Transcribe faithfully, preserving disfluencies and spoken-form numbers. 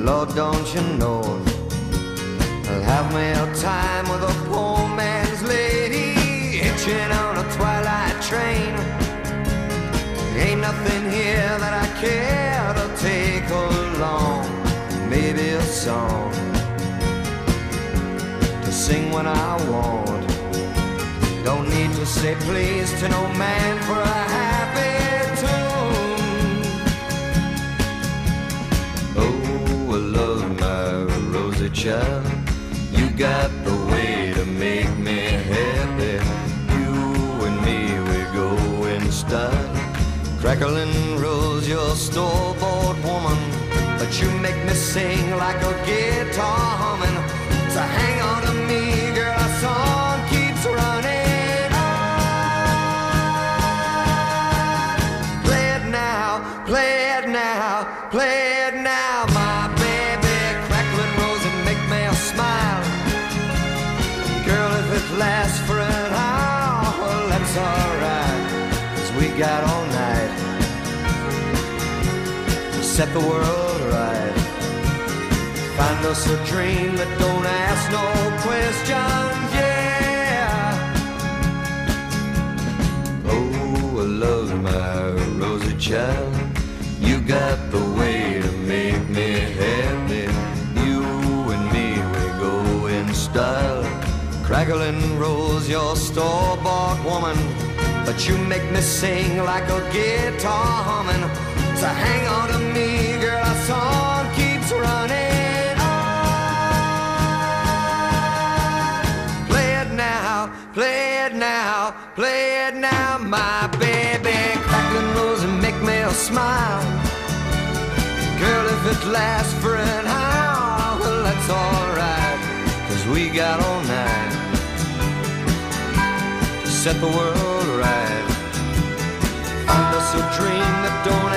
Lord, don't you know I'll have me a time with a poor man's lady, hitching on a twilight train. Ain't nothing here that I care to take along. Maybe a song to sing when I want. Don't need to say please to no man for a happy tune. Oh, I love my Rosie child. You got the way to make me happy. You and me, we go in style. Crackling rose, your store-bought woman, but you make me sing like a guitar humming. So hang on to me, girl, our song keeps running on. Play it now, play it now, play it now, my baby. Crackling rose and make me smile. Girl, if it lasts for an hour, well, that's alright, 'cause we got all night to set the world right. Find us a dream that don't ask no questions, yeah. Oh, I love my Rosie child. You got the way to make me happy. You and me, we go in style. Crackling rose, your store-bought woman, but you make me sing like a guitar humming. So hang on to me, girl, our song keeps running on. Play it now, play it now, play it now, my baby. Crackling rose and make me smile. Girl, if it lasts for an hour, well, that's alright, 'cause we got all night to set the world right. Find us a dream that don't